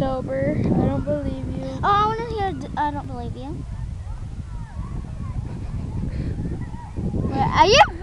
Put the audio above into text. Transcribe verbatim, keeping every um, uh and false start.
sober. I don't believe you. Oh, I want to hear d- I don't believe you. Wait, are you